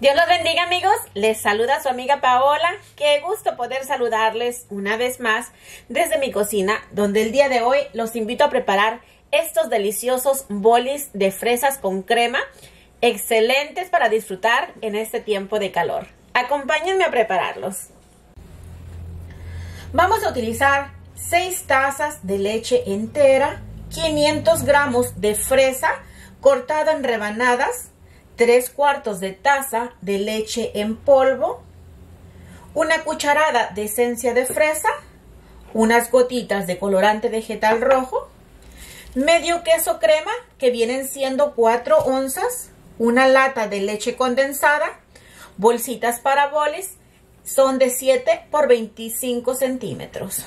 Dios los bendiga, amigos. Les saluda su amiga Paola. Qué gusto poder saludarles una vez más desde mi cocina, donde el día de hoy los invito a preparar estos deliciosos bolis de fresas con crema, excelentes para disfrutar en este tiempo de calor. Acompáñenme a prepararlos. Vamos a utilizar 6 tazas de leche entera, 500 gramos de fresa cortada en rebanadas, 3/4 de taza de leche en polvo, una cucharada de esencia de fresa, unas gotitas de colorante vegetal rojo, medio queso crema que vienen siendo 4 onzas, una lata de leche condensada, bolsitas para bolis, son de 7 por 25 centímetros.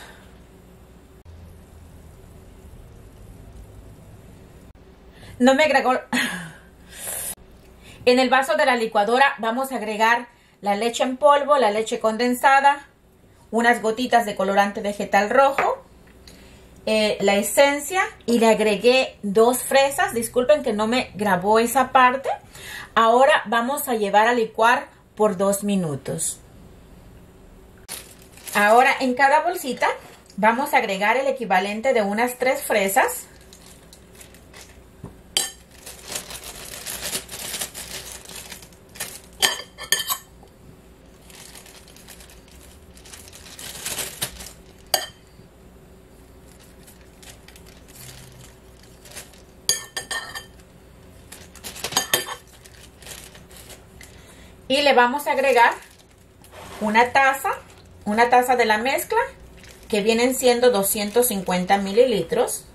No me agregó... En el vaso de la licuadora vamos a agregar la leche en polvo, la leche condensada, unas gotitas de colorante vegetal rojo, la esencia, y le agregué 2 fresas. Disculpen que no me grabó esa parte. Ahora vamos a llevar a licuar por 2 minutos. Ahora en cada bolsita vamos a agregar el equivalente de unas 3 fresas. Y le vamos a agregar una taza de la mezcla, que vienen siendo 250 mililitros.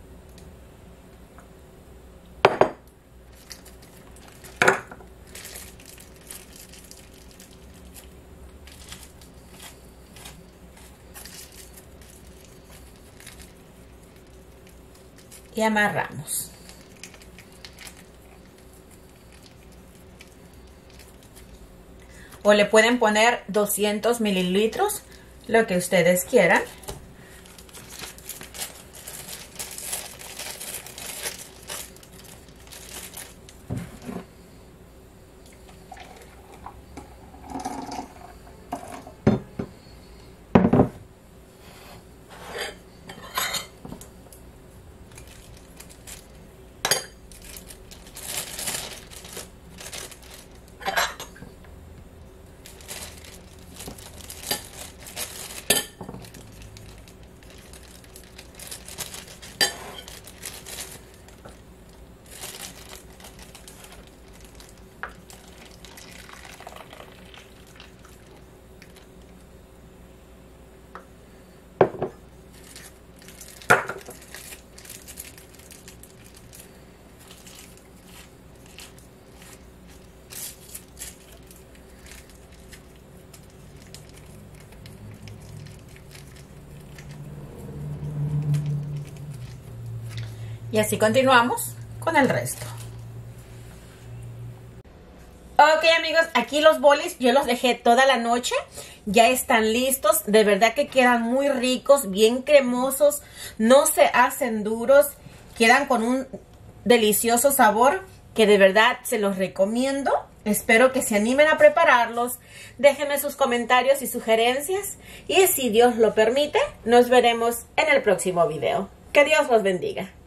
Y amarramos. O le pueden poner 200 mililitros, lo que ustedes quieran. Y así continuamos con el resto. Ok, amigos, aquí los bolis yo los dejé toda la noche. Ya están listos. De verdad que quedan muy ricos, bien cremosos. No se hacen duros. Quedan con un delicioso sabor que de verdad se los recomiendo. Espero que se animen a prepararlos. Déjenme sus comentarios y sugerencias. Y si Dios lo permite, nos veremos en el próximo video. Que Dios los bendiga.